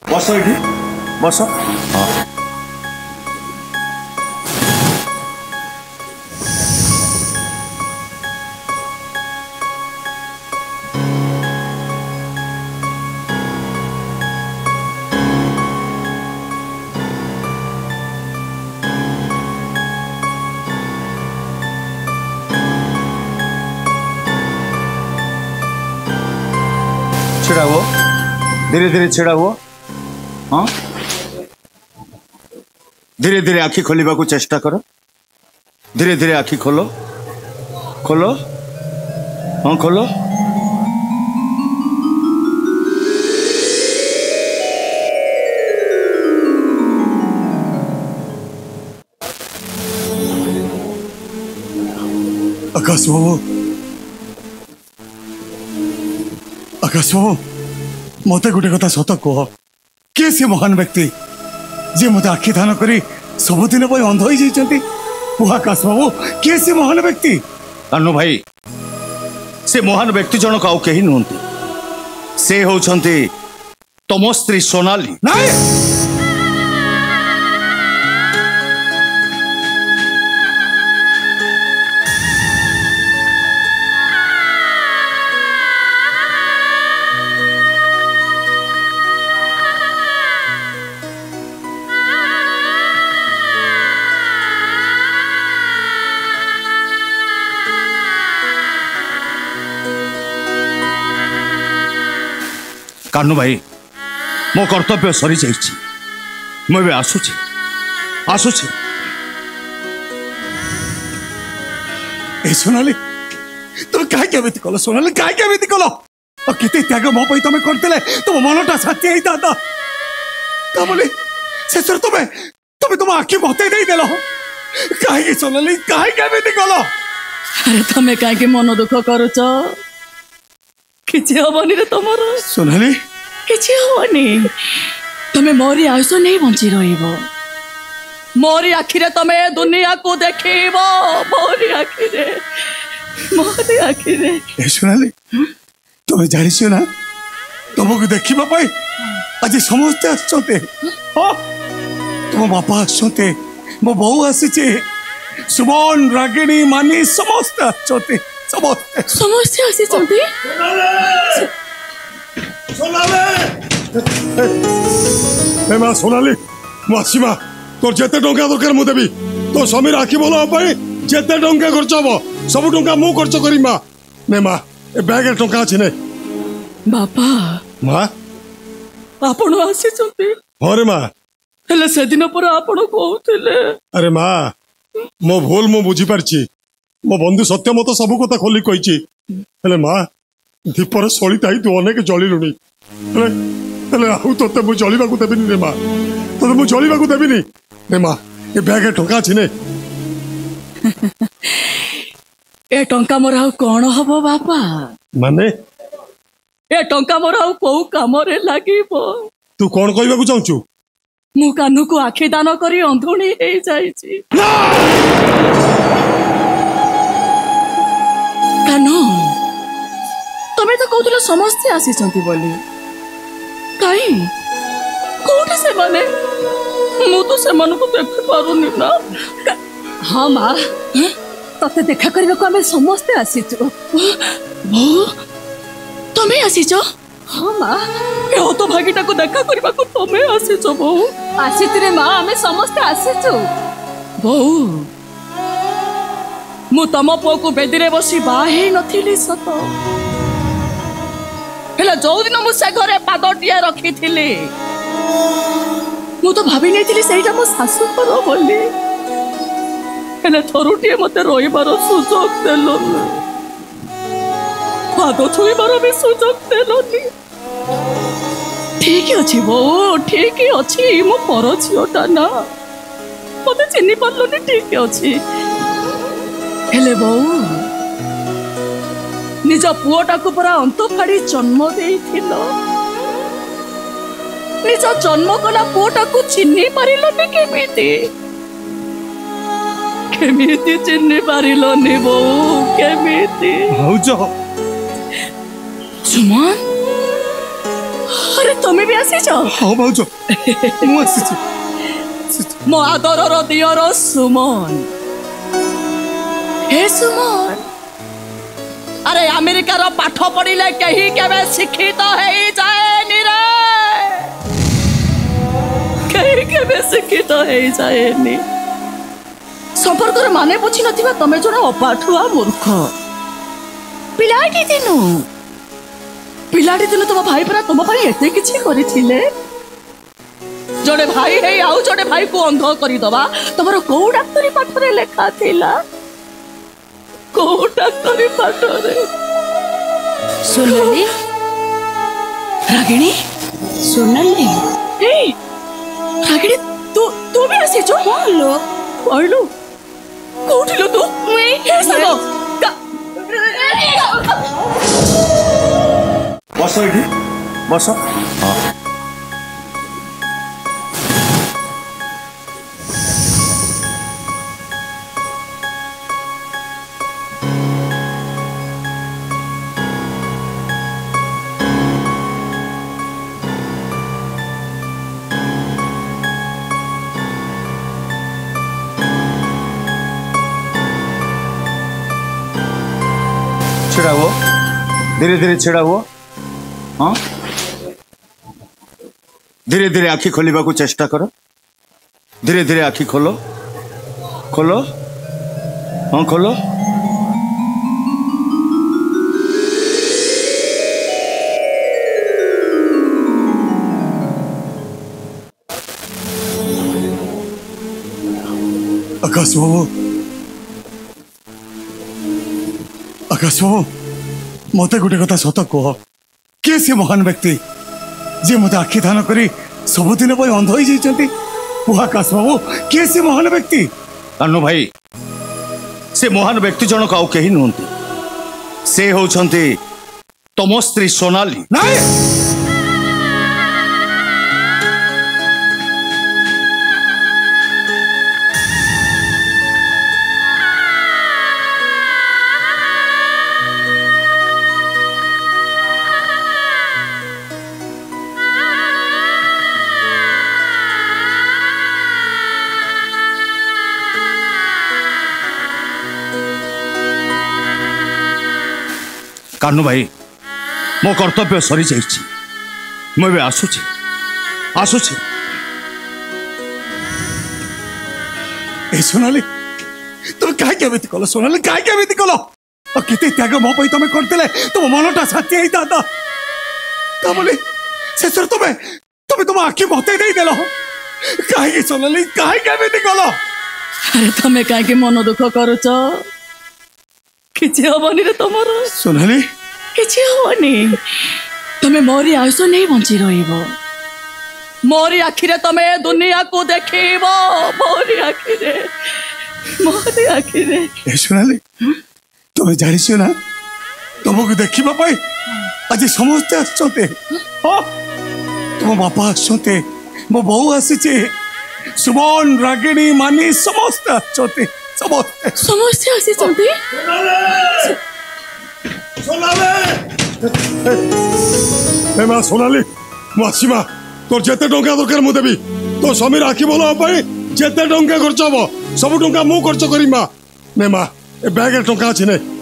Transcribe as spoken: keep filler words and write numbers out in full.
बस ये बस हाँ छिड़ा हुआ धीरे धीरे छिड़ा हुआ हाँ धीरे धीरे आखि खोलिबा को चेष्टा करो धीरे धीरे आखि खोलो खोलो हाँ खोलो आकाश बाबू आकाश बाबू मत गोटे कथा सत कह किए से महान व्यक्ति जी मत आखि दान कर सबुदिन अंध हो जाती आकाश बाबू किए से महान व्यक्ति कानू भाई से महान व्यक्ति जनक आउ कहीं नुहति से होउछंती तम स्त्री सोनाली नहीं कानू भाई मो कर्तव्य सरी जाइछि मैं आसुछि आसुछि ए सोनाली तुम कहीं केमिति कल सोनाली कहीं केमिति कल और केते त्याग मो पई तुम करतेले तुम मनटा शांति हेता ता तमले शेषर तुम तुम तुम आखि बते दे देलो कहीं सोनाली कहीं केमिति कल अरे तमे कहीं मन दुख करूच किछि हबनी रे तमर सोनाली किछि हबनी तमे मोरी आयुष नहीं बंची रहिबो मोरी आखिरे तमे दुनिया को देखिबो मोरी आखिरे मोरी आखिरे ए सोनाली तुम जानि छ ना तुमको देखिबा पाई आज समस्त आछते हां तुम बापा आछते मो बहु आसीचे सुमन रागिणी मानी समस्त आछते समस्त समस्त आसीचंती सोनाली ए मां सोनाली मासीमा तोर जेते टंका दरकार मु देबी तो समीर आखि बोलो पाई जेते टंका खर्च हबो सब टंका मु खर्च करी मां ने मां ए बैग रे टंका अछि ने बापा मां आपण आसीचंती अरे मां हेले से दिन पर आपण कहउथिले अरे मां मो भूल मु बुझी परची मो बंधु सत्य मत सब कथा खोली कहिची हेले मां दीपर सलिताई तू अनेक जलिलुनी हेले हेले आउ तते मु जलिबा को देबिनी रे मां तते मु जलिबा को देबिनी रे मां ए बैग रे टंका अछि ने ए टंका मोर आउ कोन हबो बापा माने ए टंका मोर आउ को काम रे लागिबो तू कोन कहबा को चाहचु मु कानू को आखि दान करी अंधुणी हे जाईची कानू तमे तो कहउतले समस्त आसीचंती बोली काई कोठे से माने मु तो से मन को देख पारुनी ना हाँ माँ तते देखा करबा को हमें समस्त आसीचो भो तमे आसीचो हाँ माँ ए तो भागीटा को देखा करबा को तमे आसीचो भो आसीत रे माँ हमें समस्त आसीचो भो मु तम पो को बेदी रे बसी बाहे नथिली सत हेला जो दिन मु से घरे पादटिया रखी थिली मु तो भाभी नै थिली सेटा मो सासु पर बोली हेले थरुटिए मते रोइबार सुजोग देलो पाद छुइबार भी सुजोग देलोनी ठीक अछि बो ठीक अछि मो पर झियोटा ना मते चिन्नी पारलोनी ठीक अछि हेले बो निज पुओटा को पूरा अंत फाड़ी जन्म देइथिलो निज जन्म कला पुओटा को चिन्नी पारिलोनी केमिति केमिति चिन्नी पारिलोनी बो केमिति भाउज सुमन अरे तुम्हें भी आसी जाओ हाँ भाउज मु आसी मो आदर दियर सुमन हे सुमन अरे अमेरिकार पाठ पढ़िले कहीं केबे शिक्षित हो जाएनि रे कहीं केबे शिक्षित हो जाएनि संपर्क माने बुझी नथिबा तमे जणा अपाठुआ मूर्ख पिलाटी दिनु पिलाटी दिनु तुम भाई परा तुम भाई एते किछि करिथिले जड़े भाई है आउ जड़े भाई को अंध कर दबा तुमर को डाक्टरी पाठ रे लेखा थिला को डाक्टरी पाठ रे सोनाली रागिणी सोनाली ए रागिणी तू तू भी आसी जो बोलो बोलो कोठिलो तू मैं हे सगो बस एठी बस हाँ छिड़ा हुआ धीरे धीरे छिड़ा हुआ हाँ धीरे धीरे आखि खोलिबा को चेष्टा करो धीरे धीरे आखि खोलो खोलो हाँ खोलो आकाश बाबू आकाश बाबू मत गोटे कथा सत कह किए से महान व्यक्ति जे मत आखि दान करी सबुदिन अंध हो जाती आकाश बाबू किए से महान व्यक्ति कान्नू भाई से महान व्यक्ति जनक आउ कहीं नुहति से होउछंती तम स्त्री सोनाली नहीं कान्नू भाई मो कर्तव्य सरी जाइछि मुझे आसुछि आसुछि ए सोनाली तुम कहीं केमिति कल सोनाली कहीं केमिति कल और केते त्याग मो पई तुम करतेले तुम मनटा शांति हेई दादा तमले शेषर तुम तुम तुम आखि मते देई देलो कहीं सोनाली कहीं केमिति कल अरे तमे काहे मन दुख करूच किछि हबनी रे तमर सोनाली किछि हबनी तमे मोरी आयुष नहीं बंची रहिबो मोरी आखिरे तमे दुनिया को देखिबो मोरी आखिरे मोरी आखिरे ए सोनाली तुम जानिছো ना तुमको देखिबा पाई आज समस्त आछते हां तुम बापा आछते मो बहु आसीचे सुमन रागिणी मानी समस्त आछते समस्त समस्त आसीचंती ए मां सोनाली मासीमा तोर जेते टंका दरकार मु देबी तो समीर आखि बोला पाई जेते टंका खर्च हबो सब टंका मु खर्च करी मां ने मां ए बैग टंका अछि ने